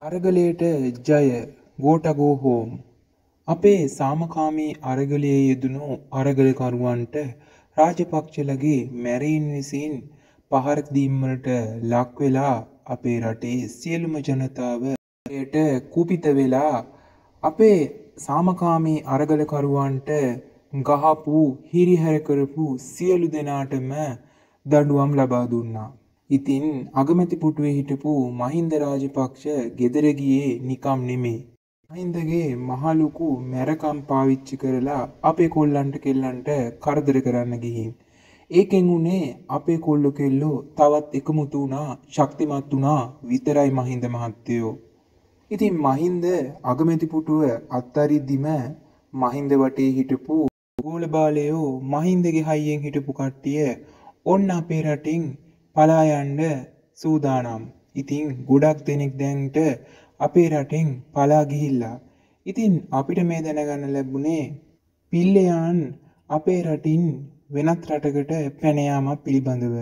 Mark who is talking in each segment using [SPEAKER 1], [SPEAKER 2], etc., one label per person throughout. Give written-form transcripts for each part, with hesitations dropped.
[SPEAKER 1] අරගලයට ජය Gota go home. අපේ සාමකාමී අරගලයේ යෙදුණු අරගලකරුවන්ට රාජපක්ෂලගේ මැරීන් විසින් පහර දීම් වලට ලක් වෙලා අපේ රටේ සියලුම ජනතාව එයට කුපිත වෙලා අපේ සාමකාමී අරගලකරුවන්ට ගහපු හිරිහැර කරපු සියලු දෙනාටම දඬුවම් ලබා දුන්නා. ඉතින් අගමැති පුටුවේ හිටපු මහින්ද රාජපක්ෂ ගෙදර ගියේ නිකම් නෙමෙයි. මහින්දගේ මහලුකු මැරකම් පාවිච්චි කරලා අපේ කොල්ලන්ට කෙල්ලන්ට කරදර කරන්න ගිහින්. ඒකෙන් උනේ අපේ කොල්ලෝ කෙල්ලෝ තවත් එකමුතු වුණා, ශක්තිමත් වුණා විතරයි මහින්ද මහත්තයෝ. ඉතින් මහින්ද අගමැති පුටුව අත්තරිද්දිම මහින්ද වටේ හිටපු ගෝල බාලයෝ මහින්දගේ හයියෙන් හිටපු කට්ටිය ඔන්න අපේ රටින් පලා යන්න සූදානම්. ඉතින් ගොඩක් දෙනෙක් දැන්ට අපේ රටෙන් පලා ගිහිල්ලා. ඉතින් අපිට මේ දැනගන්න ලැබුණේ පිල්ලයන් අපේ රටින් වෙනත් රටකට පැන යාමක් පිළිබඳව.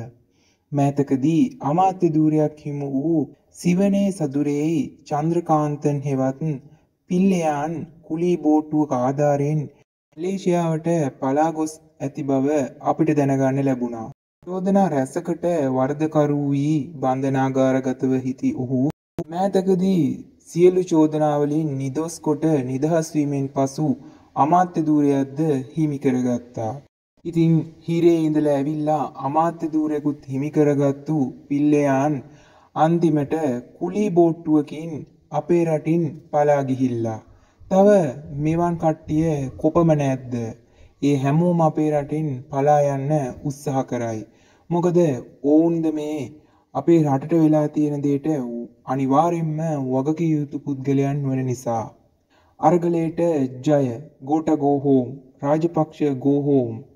[SPEAKER 1] මෑතකදී අමාත්‍ය ධූරයක් හිමි වූ සිවනේ සදුරේයි චන්ද්‍රකාන්තන් හෙවත් පිල්ලයන් කුලී බෝට්ටුවක ආධාරයෙන් මලේසියාවට පලා ගොස් ඇති බව අපිට දැනගන්න ලැබුණා. චෝදනා රැසකට වරදකරු වී බන්ධනාගාරගතව හිටි ඔහු මෑතකදී සියලු චෝදනාවලින් නිදොස් කොට නිදහස් වීමෙන් පසු අමාත්‍ය ධූරයක්ද හිමි කරගත්තා. ඉතින් හිරේ ඉඳලා ඇවිල්ලා අමාත්‍ය ධූරයකුත් හිමි කරගත්තු පිල්ලයන් අන්තිමට කුලී බෝට්ටුවකින් අපේ රටින් පලා ගිහිල්ලා. තව මෙවන් කට්ටිය කොපමණ නැද්ද? ඒ හැමෝම අපේ රටින් පලා යන්න උත්සාහ කරයි. මොකද ඔවුන්ද මේ අපේ රටට වෙලා තියෙන දේට අනිවාර්යෙන්ම වගකිය යුතු පුද්ගලයන් වන නිසා. අරගලයට ජය Gota go home. Rajapaksa go home.